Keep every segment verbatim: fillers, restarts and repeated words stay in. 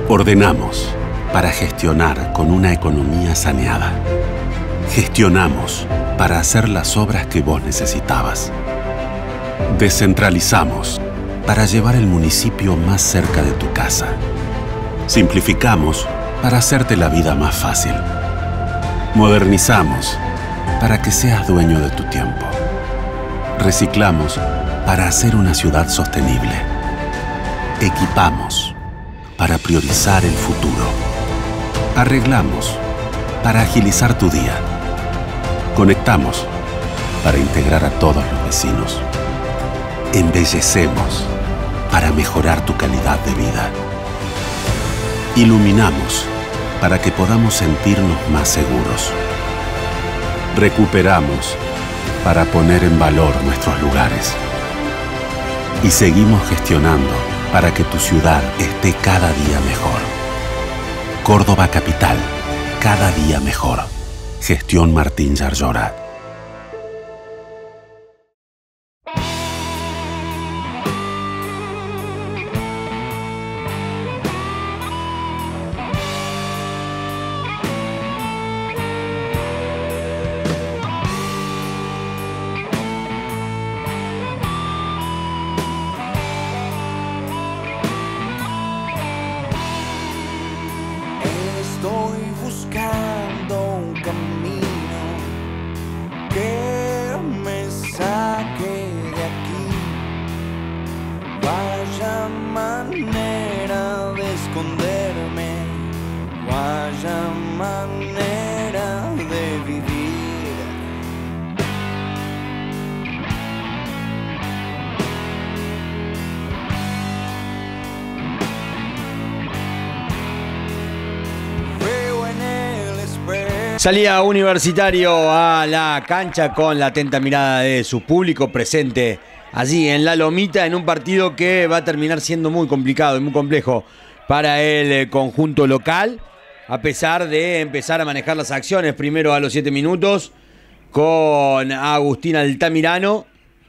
Ordenamos para gestionar con una economía saneada. Gestionamos para hacer las obras que vos necesitabas. Descentralizamos para llevar el municipio más cerca de tu casa. Simplificamos para hacerte la vida más fácil. Modernizamos para que seas dueño de tu tiempo. Reciclamos para hacer una ciudad sostenible. Equipamos para priorizar el futuro. Arreglamos para agilizar tu día. Conectamos para integrar a todos los vecinos. Embellecemos para mejorar tu calidad de vida. Iluminamos para que podamos sentirnos más seguros. Recuperamos para poner en valor nuestros lugares. Y seguimos gestionando para que tu ciudad esté cada día mejor. Córdoba Capital, cada día mejor. Gestión Martín Yarlora. Estoy buscando un camino que me saque de aquí. Vaya manera de esconderme, vaya manera de vivir. Salía Universitario a la cancha con la atenta mirada de su público presente allí en la Lomita, en un partido que va a terminar siendo muy complicado y muy complejo para el conjunto local, a pesar de empezar a manejar las acciones primero a los siete minutos con Agustín Altamirano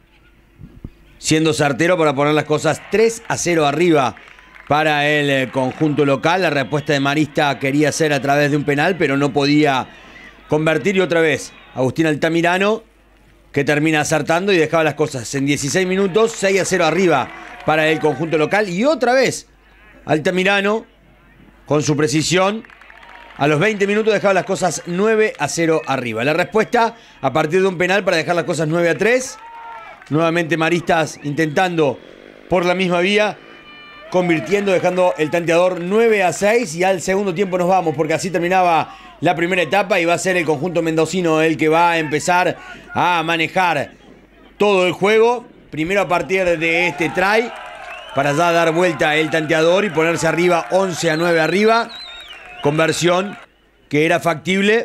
siendo certero para poner las cosas tres a cero arriba para el conjunto local. La respuesta de Marista quería ser a través de un penal, pero no podía convertir. Y otra vez Agustín Altamirano, que termina acertando y dejaba las cosas en dieciséis minutos, seis a cero arriba para el conjunto local. Y otra vez Altamirano, con su precisión, a los veinte minutos dejaba las cosas nueve a cero arriba. La respuesta a partir de un penal para dejar las cosas nueve a tres. Nuevamente Maristas intentando por la misma vía, convirtiendo, dejando el tanteador nueve a seis. Y al segundo tiempo nos vamos, porque así terminaba la primera etapa y va a ser el conjunto mendocino el que va a empezar a manejar todo el juego. Primero a partir de este try, para ya dar vuelta el tanteador y ponerse arriba once a nueve arriba. Conversión que era factible.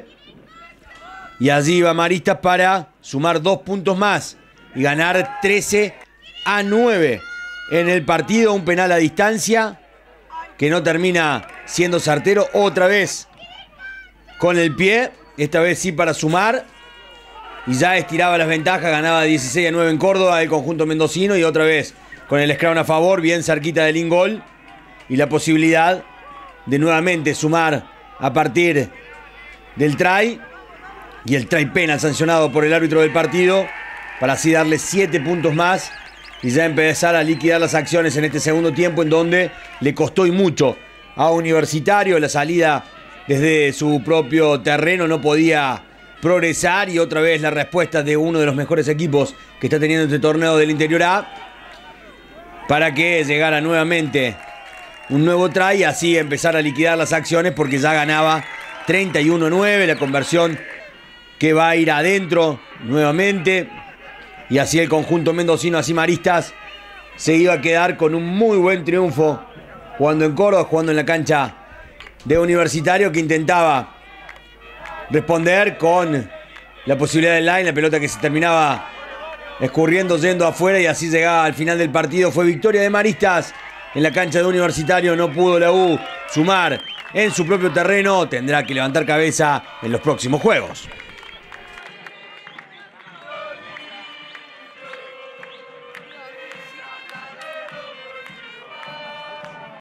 Y allí va Maristas para sumar dos puntos más y ganar trece a nueve en el partido. Un penal a distancia que no termina siendo certero. Otra vez con el pie, esta vez sí para sumar, y ya estiraba las ventajas. Ganaba dieciséis a nueve en Córdoba el conjunto mendocino, y otra vez con el scrum a favor, bien cerquita del in-goal, y la posibilidad de nuevamente sumar a partir del try, y el try penal sancionado por el árbitro del partido, para así darle siete puntos más y ya empezar a liquidar las acciones en este segundo tiempo, en donde le costó y mucho a Universitario. La salida desde su propio terreno no podía progresar, y otra vez la respuesta de uno de los mejores equipos que está teniendo este torneo del Interior A, para que llegara nuevamente un nuevo try y así empezar a liquidar las acciones, porque ya ganaba treinta y uno a nueve. La conversión que va a ir adentro nuevamente, y así el conjunto mendocino, así Maristas, se iba a quedar con un muy buen triunfo, jugando en Córdoba, jugando en la cancha de Universitario, que intentaba responder con la posibilidad del line, la pelota que se terminaba escurriendo, yendo afuera, y así llegaba al final del partido. Fue victoria de Maristas en la cancha de Universitario. No pudo la U sumar en su propio terreno. Tendrá que levantar cabeza en los próximos juegos.